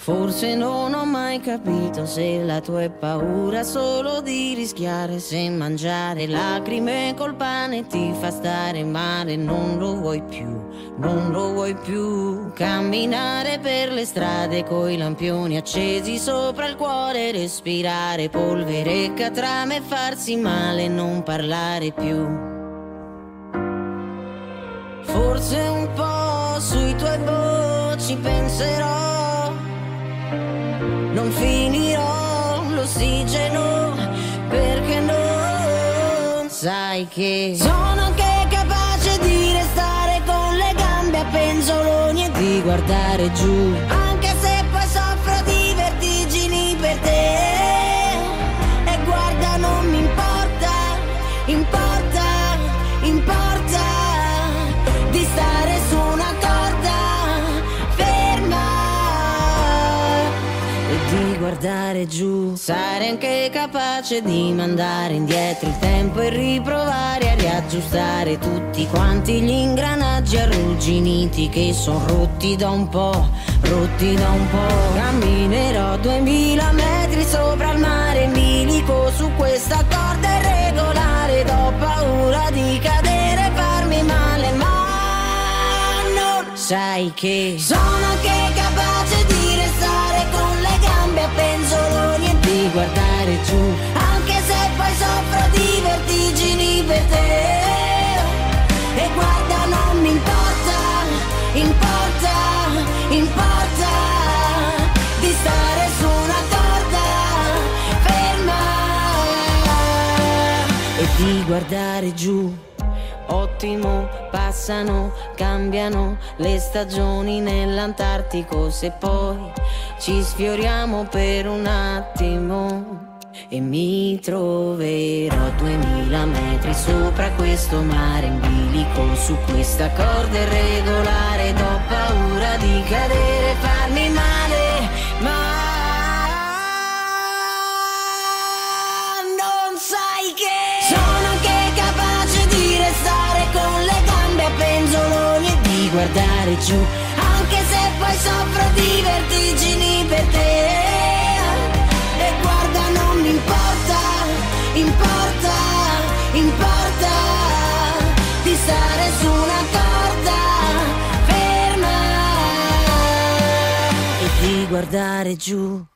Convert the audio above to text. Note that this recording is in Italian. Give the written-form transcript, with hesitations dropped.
Forse non ho mai capito se la tua è paura solo di rischiare, se mangiare lacrime col pane ti fa stare male. Non lo vuoi più, non lo vuoi più. Camminare per le strade coi lampioni accesi sopra il cuore, respirare polvere e catrame, farsi male, non parlare più. Forse un po' sui tuoi ci penserò. Non finirò l'ossigeno perché non sai che sono anche capace di restare con le gambe a penzoloni e di guardare giù, anche se poi soffro di vertigini per te. E guarda, non mi importa, importa, importa di stare su una corda ferma e di guardare giù. Sarei anche capace di mandare indietro il tempo e riprovare a riaggiustare tutti quanti gli ingranaggi arrugginiti che son rotti da un po', rotti da un po'. Camminerò 2000 metri sopra il mare in bilico su questa corda irregolare. Ho paura di cadere e farmi male, ma non sai che sono anche capace di restare con le gambe a penzoloni e di guardare giù, anche se poi soffro di vertigini per te. E guarda, non mi importa, importa, importa di stare su una corda ferma e di guardare giù. Ottimo, passano, cambiano le stagioni nell'Antartico. Se poi ci sfioriamo per un attimo e mi troverò 2000 metri sopra questo mare in bilico su questa corda irregolare. Ed ho paura di cadere e farmi male, ma non sai che sono anche capace di restare con le gambe a penzoloni e di guardare giù, anche se poi soffro di vertigini per te. E guarda, non mi importa, importa, importa di stare su una corda ferma e di guardare giù.